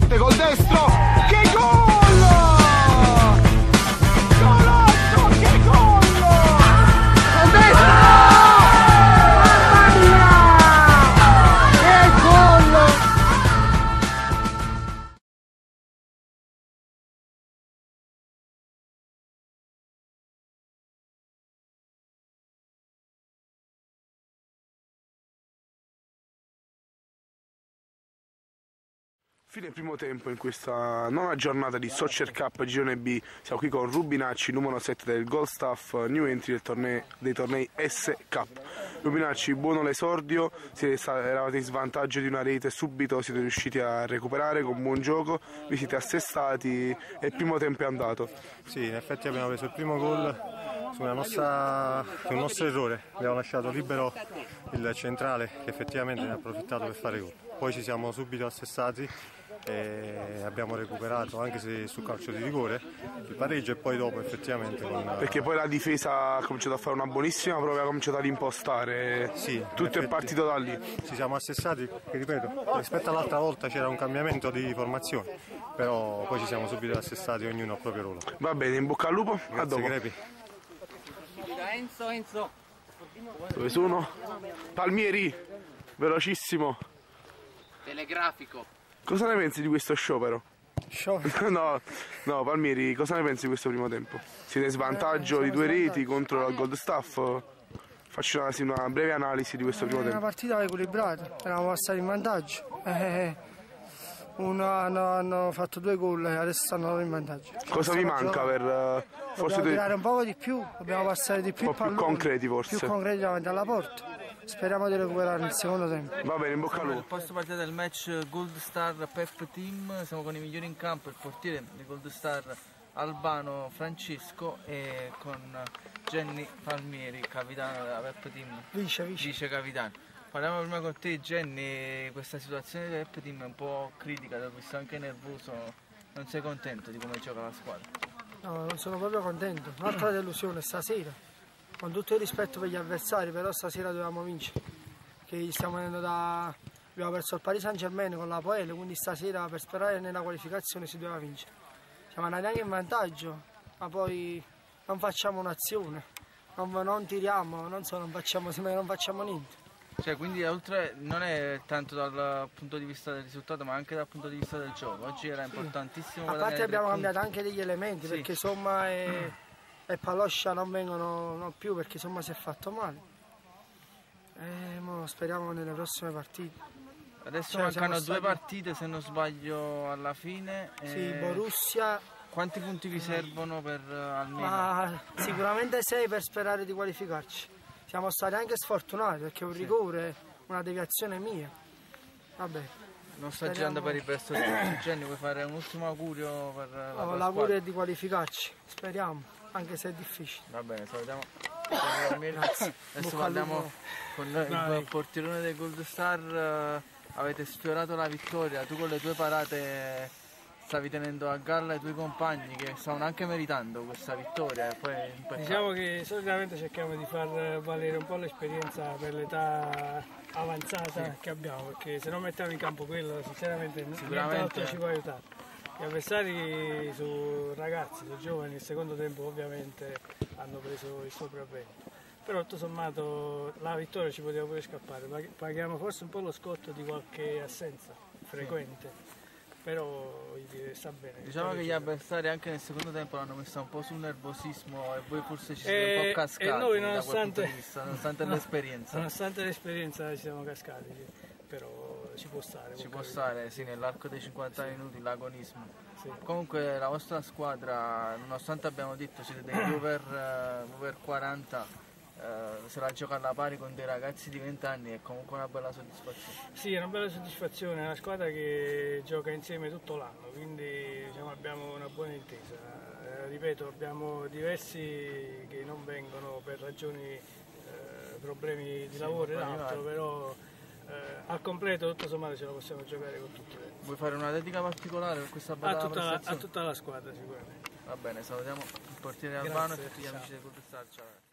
forte col destro, che gol! Golazo, che gol! Col destro! Mamma mia! Che gol! Fine primo tempo in questa nona giornata di Soccer Cup Girone B. Siamo qui con Rubinacci, numero 7 del Gold Staff New Entry dei tornei S Cup. Rubinacci, buono l'esordio, eravate in svantaggio di una rete, subito siete riusciti a recuperare con buon gioco, vi siete assestati e il primo tempo è andato. Sì, in effetti abbiamo preso il primo gol su un nostro errore, abbiamo lasciato libero il centrale che effettivamente ne ha approfittato per fare gol. Poi ci siamo subito assestati e abbiamo recuperato, anche se su calcio di rigore, il pareggio e poi dopo effettivamente Perché poi la difesa ha cominciato a fare una buonissima prova, ha cominciato ad impostare, sì, tutto è partito da lì. Ci siamo assestati, che ripeto, rispetto all'altra volta c'era un cambiamento di formazione, però poi ci siamo subito assestati, ognuno al proprio ruolo. Va bene, in bocca al lupo, Grazie, a dopo. Grepi. Enzo. Dove sono? Palmieri, velocissimo. Telegrafico. Cosa ne pensi di questo sciopero? Sciopero? No, Palmieri, cosa ne pensi di questo primo tempo? Siete in svantaggio di 2 reti contro il Gold Staff? Facci una breve analisi di questo primo tempo. Una partita equilibrata, eravamo passati in vantaggio. Hanno fatto 2 gol e adesso stanno in vantaggio. Cosa vi manca per Dobbiamo tirare un po' di più, dobbiamo passare di più un po' più palloni, concreti forse? più concreti davanti alla porta. Speriamo di recuperare nel secondo tempo. Va bene, in bocca al Nel lupo. posto partita del match Gold Star Pep Team, siamo con i migliori in campo, il portiere di Gold Star Albano Francesco e con Jenny Palmieri, capitano della Pep Team, vice capitano. Parliamo prima con te Jenny, questa situazione del Pep Team è un po' critica, ti ho visto anche nervoso, non sei contento di come gioca la squadra? No, non sono proprio contento. Un'altra delusione stasera. Con tutto il rispetto per gli avversari, però stasera dovevamo vincere. Che stiamo venendo abbiamo perso il Paris Saint-Germain con la Poel, quindi stasera per sperare nella qualificazione si doveva vincere. Siamo andati anche in vantaggio, ma poi non facciamo un'azione, non tiriamo, non facciamo niente. Cioè, quindi oltre non è tanto dal punto di vista del risultato ma anche dal punto di vista del gioco. Oggi era importantissimo. A parte abbiamo cambiato anche degli elementi, sì, perché Somma e Paloscia non vengono più perché Somma si è fatto male. Speriamo nelle prossime partite. Adesso mancano 2 partite se non sbaglio alla fine. Sì, Borussia. Quanti punti vi servono per almeno? Ma sicuramente 6 per sperare di qualificarci. Siamo stati anche sfortunati perché un rigore, una deviazione mia. Vabbè. Non sta girando per il verso di Jenny, vuoi fare un ultimo augurio per la tua l'augurio è di qualificarci, speriamo, anche se è difficile. Va bene, salutiamo. Adesso parliamo con il portierone del Gold Star, avete sfiorato la vittoria, tu con le tue parate stavi tenendo a galla i tuoi compagni che stavano anche meritando questa vittoria. Diciamo che solitamente cerchiamo di far valere un po' l'esperienza per l'età avanzata che abbiamo, perché se non mettiamo in campo quello sinceramente nient'altro ci può aiutare. Gli avversari su ragazzi, su giovani, nel secondo tempo ovviamente hanno preso il sopravvento. Però tutto sommato la vittoria ci poteva pure scappare, paghiamo forse un po' lo scotto di qualche assenza frequente. Però sta bene. Diciamo che gli avversari anche nel secondo tempo l'hanno messa un po' sul nervosismo e voi forse ci siete un po' cascati e noi da quel punto di vista, nonostante l'esperienza. Nonostante l'esperienza ci siamo cascati, sì. Però ci può stare. Ci può stare, sì, nell'arco dei 50 minuti l'agonismo. Sì. Comunque la vostra squadra, nonostante abbiamo detto siete degli over 40, se la gioca alla pari con dei ragazzi di 20 anni è comunque una bella soddisfazione. Sì, è una bella soddisfazione, è una squadra che gioca insieme tutto l'anno, quindi diciamo, abbiamo una buona intesa. Ripeto, abbiamo diversi che non vengono per ragioni, problemi di lavoro ed altro, però al completo tutto sommato ce la possiamo giocare con tutti. Vuoi fare una dedica particolare per questa bella prestazione? A tutta la squadra sicuramente. Va bene, salutiamo il portiere Albano e tutti gli amici del Gold Star. Ciao.